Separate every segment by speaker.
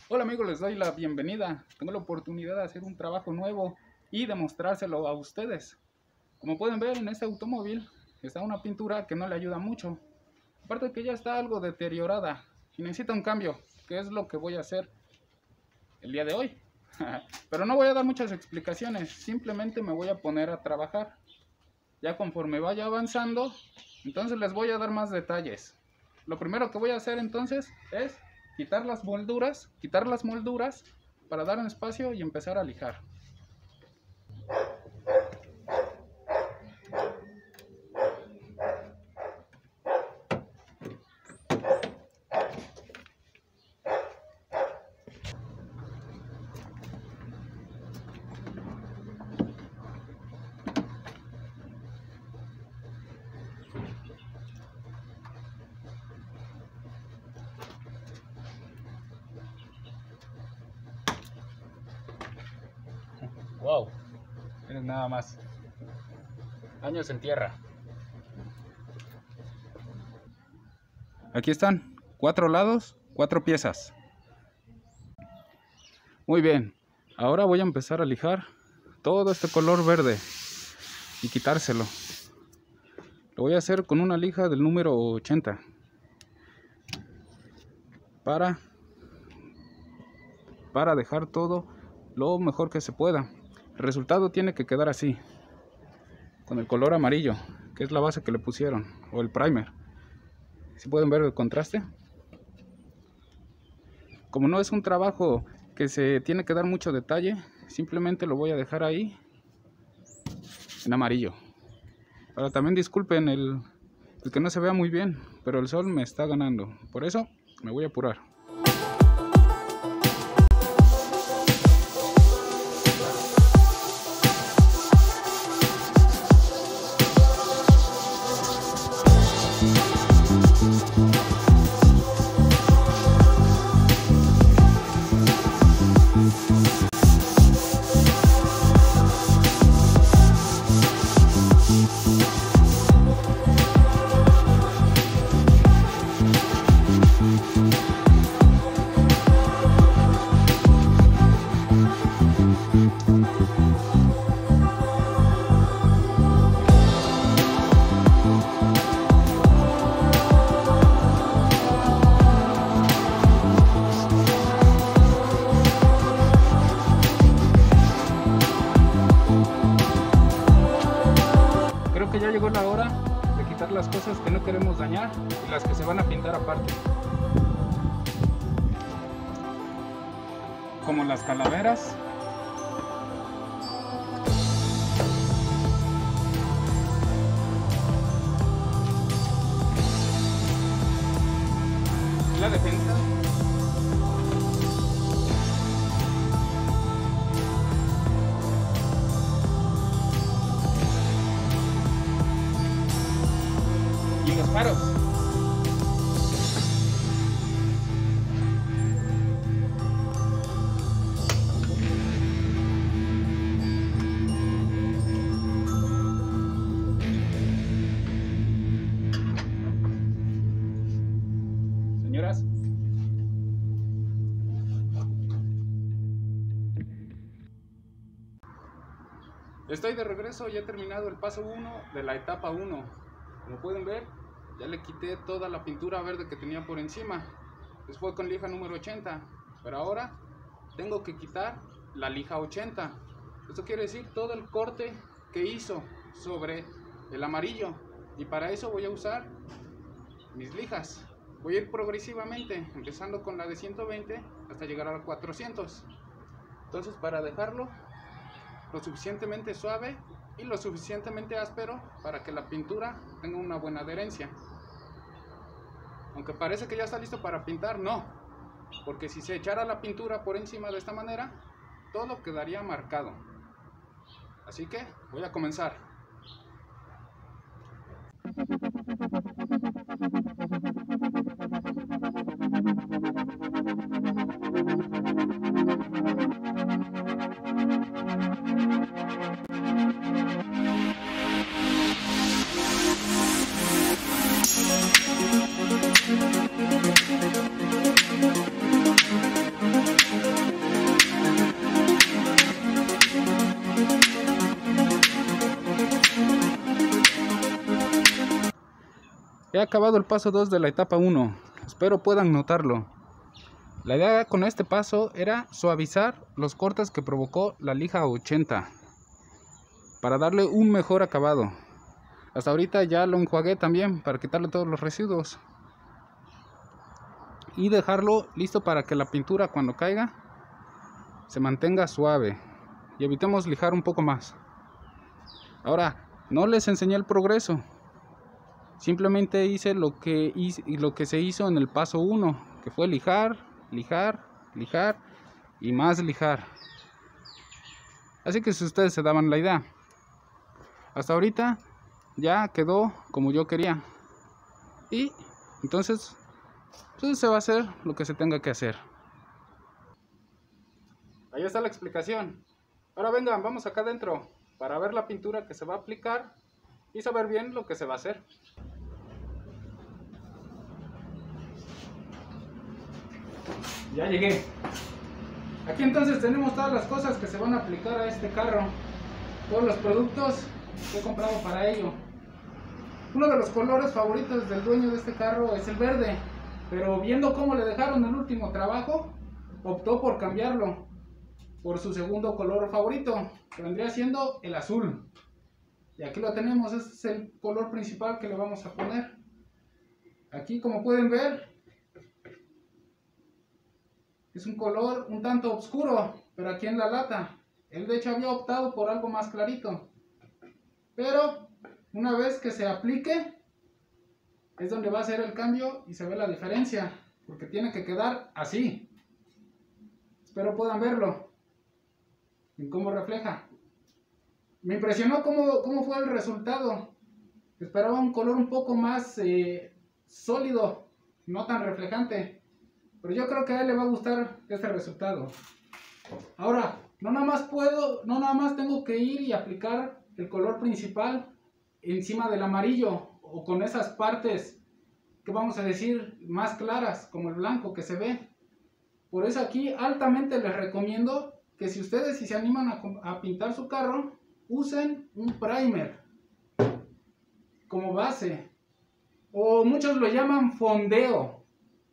Speaker 1: Hola amigos, les doy la bienvenida. Tengo la oportunidad de hacer un trabajo nuevo y demostrárselo a ustedes. Como pueden ver, en este automóvil está una pintura que no le ayuda mucho. Aparte de que ya está algo deteriorada y necesita un cambio, que es lo que voy a hacer el día de hoy. Pero no voy a dar muchas explicaciones, simplemente me voy a poner a trabajar. Ya conforme vaya avanzando, entonces les voy a dar más detalles. Lo primero que voy a hacer entonces es quitar las molduras para dar un espacio y empezar a lijar. Wow, miren nada más. Años en tierra. Aquí están, 4 lados, 4 piezas. Muy bien, ahora voy a empezar a lijar todo este color verde y quitárselo. Lo voy a hacer con una lija del número 80 para dejar todo lo mejor que se pueda. El resultado tiene que quedar así, con el color amarillo, que es la base que le pusieron, o el primer. ¿Sí pueden ver el contraste? Como no es un trabajo que se tiene que dar mucho detalle, simplemente lo voy a dejar ahí en amarillo. Ahora también disculpen el que no se vea muy bien, pero el sol me está ganando, por eso me voy a apurar. Ya llegó la hora de quitar las cosas que no queremos dañar y las que se van a pintar aparte, como las calaveras, la defensa, y los faros. Señoras, estoy de regreso, ya he terminado el paso 1 de la etapa 1. Como pueden ver, ya le quité toda la pintura verde que tenía por encima. Después con lija número 80. Pero ahora tengo que quitar la lija 80. Esto quiere decir todo el corte que hizo sobre el amarillo. Y para eso voy a usar mis lijas. Voy a ir progresivamente, empezando con la de 120 hasta llegar a 400. Entonces, para dejarlo lo suficientemente suave y lo suficientemente áspero para que la pintura tenga una buena adherencia. Aunque parece que ya está listo para pintar, no, porque si se echara la pintura por encima de esta manera, todo quedaría marcado. Así que voy a comenzar. He acabado el paso 2 de la etapa 1. Espero puedan notarlo. La idea con este paso era suavizar los cortes que provocó la lija 80 para darle un mejor acabado. Hasta ahorita ya lo enjuagué también para quitarle todos los residuos y dejarlo listo para que la pintura cuando caiga se mantenga suave y evitemos lijar un poco más. Ahora, no les enseñé el progreso, simplemente hice lo que se hizo en el paso 1, que fue lijar, lijar, lijar y más lijar. Así que si ustedes se daban la idea, hasta ahorita ya quedó como yo quería y entonces pues se va a hacer lo que se tenga que hacer. Ahí está la explicación. Ahora vengan, vamos acá adentro para ver la pintura que se va a aplicar y saber bien lo que se va a hacer. Ya llegué. Aquí entonces tenemos todas las cosas que se van a aplicar a este carro, todos los productos que he comprado para ello. Uno de los colores favoritos del dueño de este carro es el verde, pero viendo cómo le dejaron el último trabajo, optó por cambiarlo por su segundo color favorito, que vendría siendo el azul. Y aquí lo tenemos, este es el color principal que le vamos a poner. Aquí, como pueden ver, es un color un tanto oscuro, pero aquí en la lata. Él de hecho había optado por algo más clarito. Pero una vez que se aplique, es donde va a ser el cambio y se ve la diferencia, porque tiene que quedar así. Espero puedan verlo, en cómo refleja. Me impresionó cómo fue el resultado. Esperaba un color un poco más sólido, no tan reflejante. Pero yo creo que a él le va a gustar este resultado. Ahora, no nada más tengo que ir y aplicar el color principal encima del amarillo o con esas partes que vamos a decir más claras, como el blanco que se ve. Por eso aquí altamente les recomiendo que si ustedes se animan a pintar su carro, usen un primer como base, o muchos lo llaman fondeo.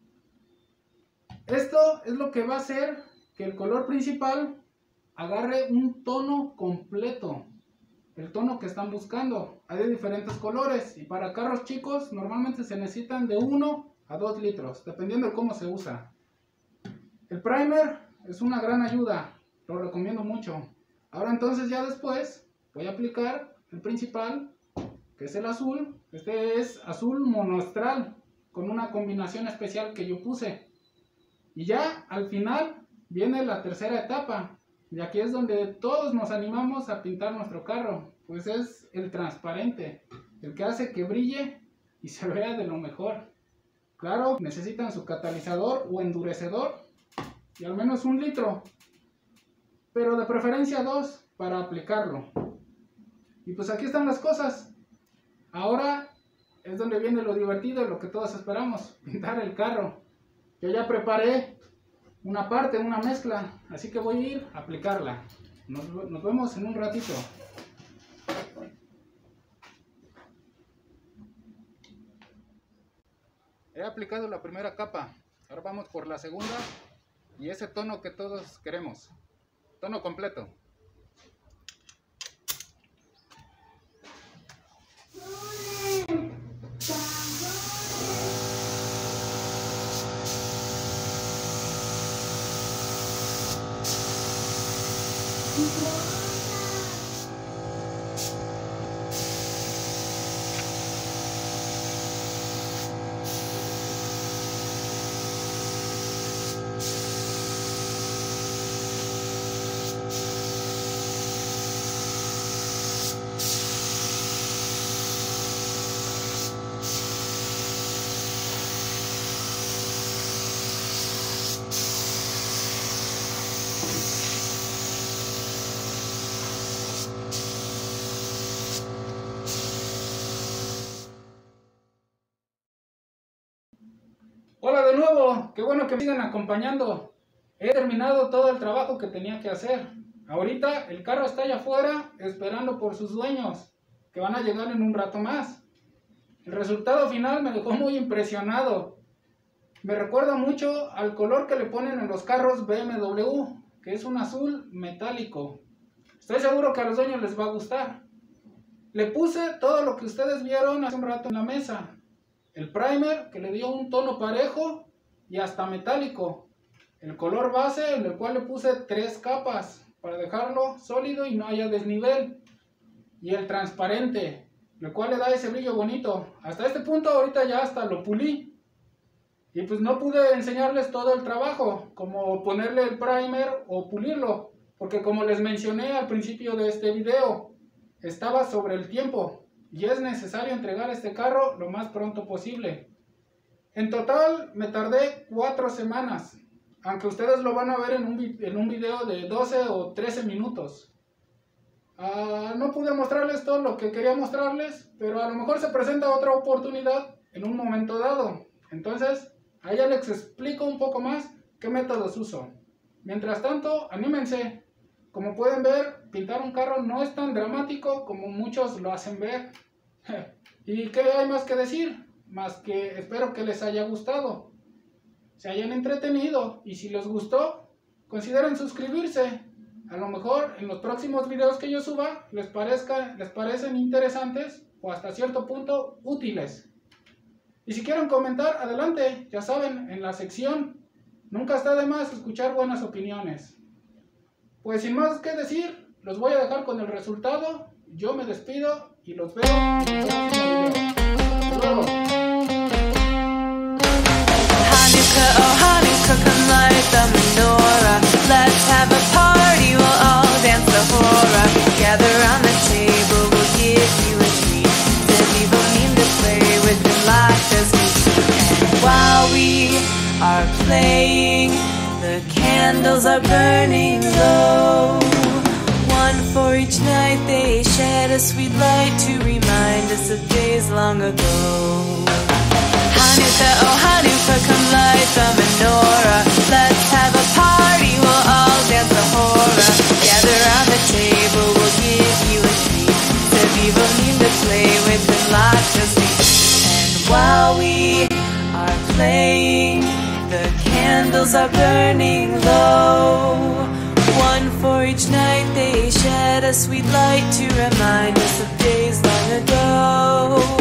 Speaker 1: Esto es lo que va a hacer que el color principal agarre un tono completo, el tono que están buscando. Hay de diferentes colores y para carros chicos normalmente se necesitan de 1 a 2 litros, dependiendo de cómo se usa. El primer es una gran ayuda, lo recomiendo mucho. Ahora entonces ya después voy a aplicar el principal, que es el azul. Este es azul monostral con una combinación especial que yo puse. Y ya al final viene la tercera etapa, y aquí es donde todos nos animamos a pintar nuestro carro, pues es el transparente, el que hace que brille y se vea de lo mejor. Claro, necesitan su catalizador o endurecedor y al menos 1 litro, pero de preferencia 2 para aplicarlo. Y pues aquí están las cosas. Ahora es donde viene lo divertido, lo que todos esperamos, pintar el carro. Yo ya preparé una parte, una mezcla, así que voy a ir a aplicarla. Nos vemos en un ratito. He aplicado la primera capa, ahora vamos por la segunda y ese tono que todos queremos, tono completo. Hola de nuevo, qué bueno que me sigan acompañando. He terminado todo el trabajo que tenía que hacer. Ahorita el carro está allá afuera esperando por sus dueños, que van a llegar en un rato más.
Speaker 2: El resultado final me dejó muy impresionado. Me recuerda mucho al color que le ponen en los carros BMW, que es un azul metálico. Estoy seguro que a los dueños les va a gustar. Le puse todo lo que ustedes vieron hace un rato en la mesa. El primer, que le dio un tono parejo y hasta metálico. El color base, en el cual le puse 3 capas para dejarlo sólido y no haya desnivel. Y el transparente, el cual le da ese brillo bonito. Hasta este punto ahorita ya hasta lo pulí. Y pues no pude enseñarles todo el trabajo, como ponerle el primer o pulirlo. Porque como les mencioné al principio de este video, estaba sobre el tiempo. Y es necesario entregar este carro lo más pronto posible. En total me tardé 4 semanas. Aunque ustedes lo van a ver en un video de 12 o 13 minutos. No pude mostrarles todo lo que quería mostrarles, pero a lo mejor se presenta otra oportunidad en un momento dado. Entonces, ahí ya les explico un poco más qué métodos uso. Mientras tanto, anímense. Como pueden ver, pintar un carro no es tan dramático como muchos lo hacen ver. ¿Y qué hay más que decir? Más que espero que les haya gustado, se hayan entretenido, y si les gustó, consideren suscribirse. A lo mejor en los próximos videos que yo suba les parecen interesantes o hasta cierto punto útiles. Y si quieren comentar, adelante, ya saben, en la sección. Nunca está de más escuchar buenas opiniones. Pues sin más que decir, los voy a dejar con el resultado. Yo me despido y los veo en el próximo video. Hasta luego.
Speaker 3: Oh Hanukkah, come light the menorah. Let's have a party, we'll all dance the hora. Gather around the table, we'll give you a treat. The people need to play with the light as we sing. And while we are playing, the candles are burning low. One for each night, they shed a sweet light to remind us of days long ago. Hanukkah, oh Hanukkah, come light the menorah. Let's have a party, we'll all dance the hora. Gather around the table, we'll give you a treat. The people need to play with the lights as we sing. And while we are playing, the candles are burning low. One for each night, they shed a sweet light to remind us of days long ago.